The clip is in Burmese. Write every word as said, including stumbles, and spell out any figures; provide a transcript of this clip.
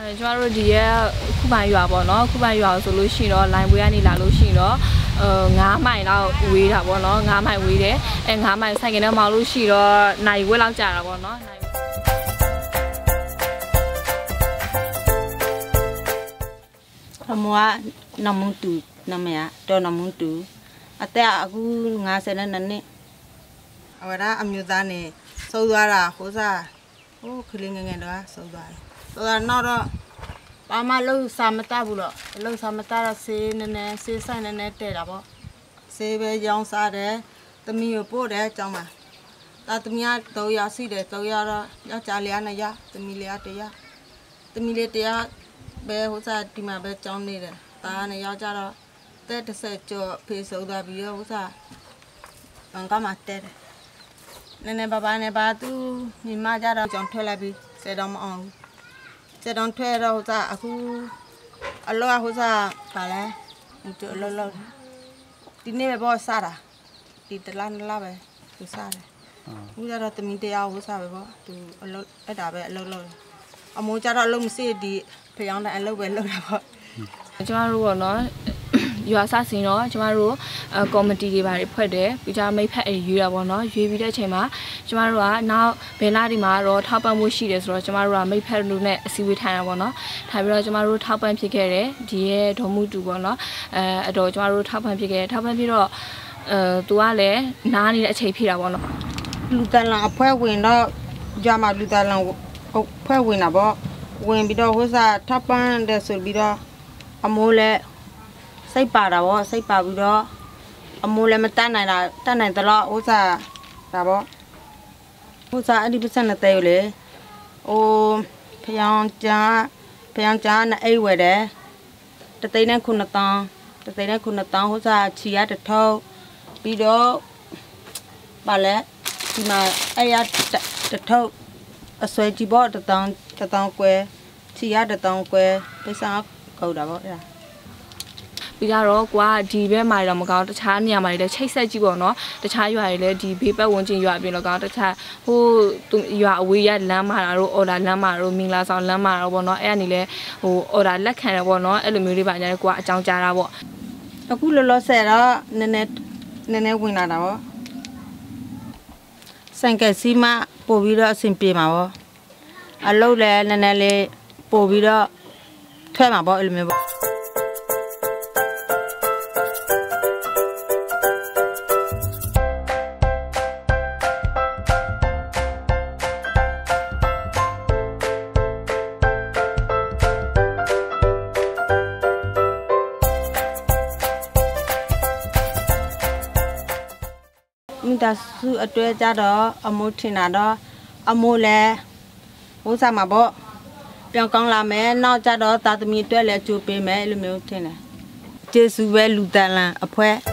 ကျွန်တော်တို့ဒီရဲ့ခုပိုင်ရွာပေါ့နော်ခုပိုင်ရွာဆိုလို့ရှိရင်တော့လိုင်းပွဲကနေလာလို့ရှိရင်တော့အဲငါးမိုင်လောက်ဝေးတာပေါ့နော်ငါးမိုင်ဝေးတယ်အဲငါးမိုင်ဆိုင်ကနေမောင်းလို့ရှိတော့နိုင်ဝက်လောက်ကြာတာပေါ့နော်အမွားနမုန်တူနမရတော်နမုန်တူအသက်အခု၅၀နဲ့နှစ်အဝရအမျိုးသားနေစိုးသွားတာဟိုစားဟိုခလေးငငယ်တော့စိုးသွားတယ်စိုးသွားတော့ဘာမှလုံးစာမတဘူးလို့လုံးစာမတတော့ဆေးနည်းနည်းဆေးဆိုင်နည်းနည်းတဲ့တာပေါ့ဆေးပဲရောင်းစားတယ်သမီးကိုပို့တယ်ကြောင်းမှာတာသမီးကတော့ရစီတယ်တော့ရတော့ယောက်ျားလေးနဲ့ရသမီးလေးကတရားသမီးလေးတရားပဲဟိုစားဒီမှာပဲကြောင်းနေတယ်တာနဲ့ယောက်ျားတော့တဲ့တစ်ဆက်ကျော်ဖေးစိုးသွားပြီးတော့ဟိုစားဘန်ကမှတဲ့တယ်နည်းနည်းပါပါနဲ့ပါသူညီမကြတော့ကြောင်းထွက်လိုက်ပြီးဆယ်တော့မအောင်ဆယ်တော့ထွက်တော့ဟိုစားအခုအလောဟိုစားပါလဲဒီအလောလောဒီနေ့ပဲပေါ့စားတာဒီတလားနလားပဲသူစားတယ်ဟိုကြတော့တမီတရားဟိုစားပဲပေါ့သူအလောအဲ့ဒါပဲအလောလောအမိုးကြတော့အလုံးမရှိဒီဖျောင်းတဲ့အလုပ်ပဲလုပ်တာပေါ့ကျမတို့ပေါ့နော်ရွာစားစင်တော့ကျမတို့ကော်မတီတွေပါဖွဲ့တယ်ပြီးကြမိတ်ဖက်အရွေးတာပေါ့နော်ရွေးပြီးတဲ့အချိန်မှာကျမတို့ကနောက်ဘယ်လာဒီမှာတော့ထောက်ပံ့မှုရှိတယ်ဆိုတော့ကျမတို့ကမိတ်ဖက်လူနဲ့အစည်းအဝေးထိုင်တာပေါ့နော်ထိုင်ပြီးတော့ကျမတို့ထောက်ပံ့ဖြစ်ခဲ့တယ်ဒီရဲ့ဒေါ်မှုတူပေါ့နော်အဲအတော်ကျမတို့ထောက်ပံ့ဖြစ်ခဲ့ထောက်ပံ့ပြီးတော့အဲသူကလည်းနားနေတဲ့အချိန်ဖြစ်တာပေါ့နော်လူတန်လန်အဖွဲဝင်တော့ကြမှာလူတန်လန်ဖွဲဝင်တာပေါ့ဝင်ပြီးတော့ဟိုစားထောက်ပံ့တယ်ဆိုပြီးတော့အမိုးလည်းစိတ်ပါတာပေါ့စိတ်ပါပြီးတော့အမိုးလည်းမတတ်နိုင်တာတတ်နိုင်တော့ဥစားဒါပေါ့ဥစားအဲ့ဒီပစံနဲ့တဲလေဟိုဖျောင်းကြားဖျောင်းကြားနဲ့အိတ်ဝယ်တယ်တသိန်းနဲ့ခုနှစ်တောင်းတသိန်းနဲ့ခုနှစ်တောင်းဥစားချီရတထုပ်ပြီးတော့ပါလဲဒီမှာအဲ့ရတထုပ်အဆွဲကြည့်ပေါ့တတောင်းတတောင်းကွဲချီရတတောင်းကွဲပိစာကောက်တာပေါ့အဲ့ဒါပြီးတော့ကွာဒီဘက်မှာတော့မကောင်းတခြားနေရာမှာလည်းချိတ်ဆက်ကြည့်ပေါ့နော်တခြားရွာတွေလည်းဒီဘေးပတ်ဝန်းကျင်ရွာပြင်တော့ကောင်းတခြားဟိုရွာအဝေးရလမ်းမှာတော့အော်ဒါလမ်းမှာတော့မင်္ဂလာဆောင်လမ်းမှာတော့ပေါ့နော်အဲ့အနေနဲ့ဟိုအော်ဒါလက်ခံရပေါ့နော်အဲ့လိုမျိုးလေးပါညာကွာအကြောင်းကြားတာပေါ့အခုလောလောဆယ်တော့နည်းနည်းနည်းနည်းဝင်လာတာပေါ့ဆိုင်ကစီမပို့ပြီးတော့အဆင်ပြေမှာပေါ့အလုပ်လည်းနည်းနည်းလေးပို့ပြီးတော့ထွက်မှာပေါ့အဲ့လိုမျိုးပေါ့မိသားစုအတွဲကြတော့အမိုးထင်တာတော့အမိုးလဲဟိုစားမှာပေါ့ပြောင်းကောင်းလာမယ်နောက်ကြတော့တာသမီအတွက်လည်းကြိုးပေးမယ်အဲ့လိုမျိုးထင်တယ်ကျေးဇူးပဲလူတန်လန်အဖွဲ